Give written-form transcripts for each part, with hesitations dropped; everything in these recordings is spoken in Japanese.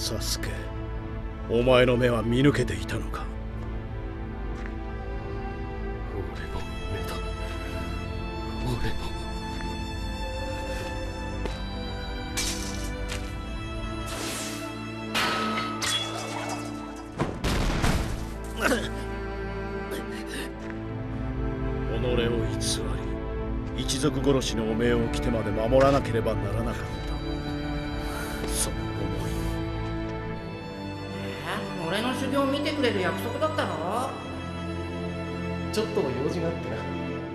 サスケ、お前の目は見抜けていたのか。 俺の目だ。俺の。 己を偽り、一族殺しの汚名を着てまで守らなければならなかった。その思い。 俺の修行を見てくれる約束だったろ。 ちょっと用事があってな。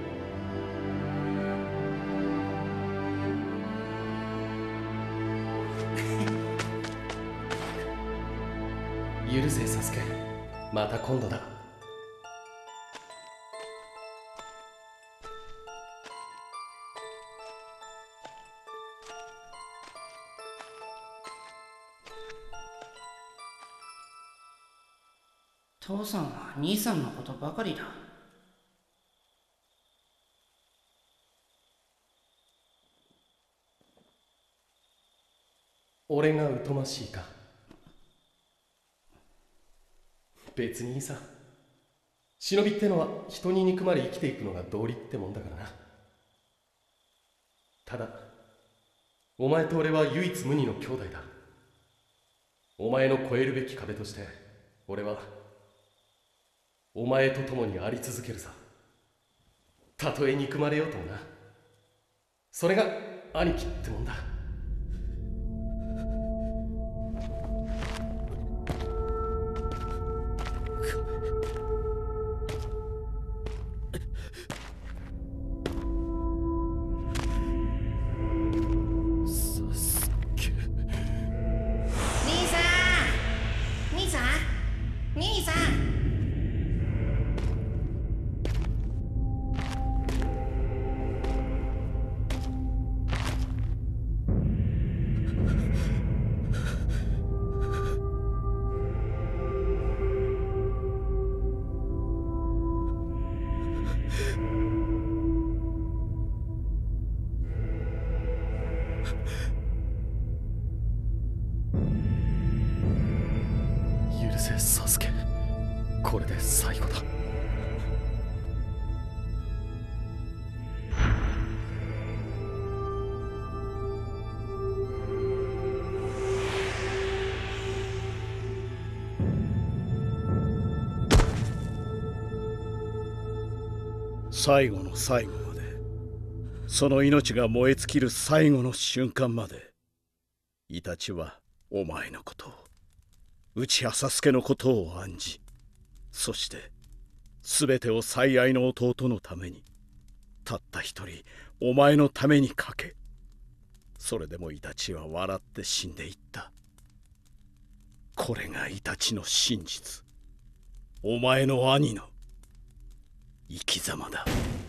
許せサスケ、また今度だ。 父さんは兄さんのことばかりだ。 俺が疎ましいか。別にいいさ。忍びってのは人に憎まれ生きていくのが道理ってもんだからな。ただお前と俺は唯一無二の兄弟だ。お前の越えるべき壁として俺はお前と共にあり続けるさ。たとえ憎まれようともな。それが兄貴ってもんだ。 兄さん。 許せサスケ、これで最後だ。 最後の最後まで、その命が燃え尽きる最後の瞬間まで、イタチはお前のことを、内浅助のことを案じ、そして全てを最愛の弟のために、たった一人お前のためにかけ、それでもイタチは笑って死んでいった。これがイタチの真実、お前の兄の生き様だ。